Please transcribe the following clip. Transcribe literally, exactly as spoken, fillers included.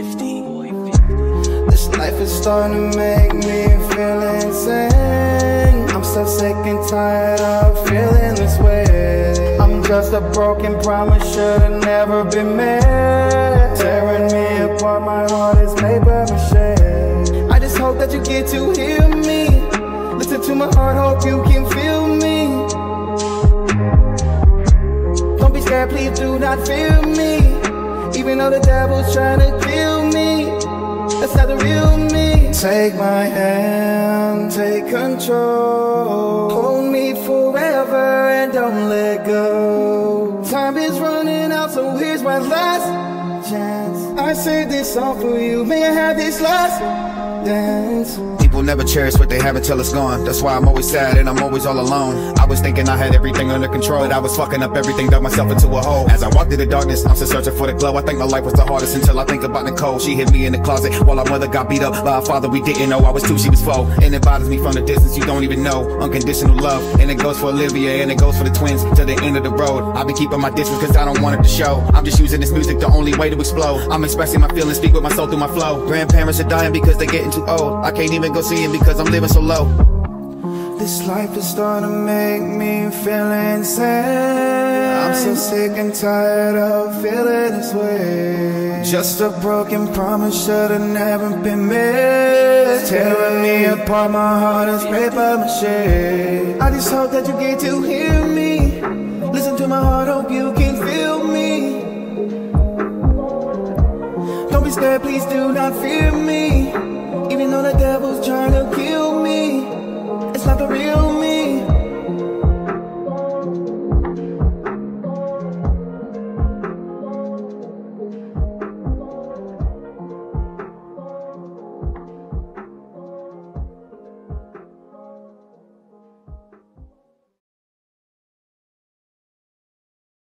fifty. This life is starting to make me feel insane. I'm so sick and tired of feeling this way. I'm just a broken promise, should've never been made. Tearing me apart, my heart is paper mache. I just hope that you get to hear me. Listen to my heart, hope you can feel me. Don't be scared, please do not fear me. Even though the devil's trying to kill me, that's not the real me. Take my hand, take control. Hold me forever and don't let go. Time is running out, so here's my last chance. I say this all for you, may I have this last dance. People never cherish what they have until it's gone. That's why I'm always sad and I'm always all alone. I was thinking I had everything under control, but I was fucking up everything, dug myself into a hole. As I walked through the darkness, I'm still searching for the glow. I think my life was the hardest until I think about Nicole. She hid me in the closet while our mother got beat up by a father we didn't know. I was two, she was four, and it bothers me from the distance. You don't even know unconditional love, and it goes for Olivia and it goes for the twins to the end of the road. I've been keeping my distance cause I don't want it to show. I'm just using this music the only way to explode. I'm expressing my feelings, speak with my soul through my flow. Grandparents are dying because they're getting too old. I can't even go see them because I'm living so low. This life is starting to make me feel insane. I'm so sick and tired of feeling this way. Just a broken promise, should've never been made. Tearing me apart, my heart is paper mache. I just hope that you get to hear me. Listen to my heart, hope you can feel me. Don't be scared, please do not fear me. Even though the devil's trying to kill me, it's not the real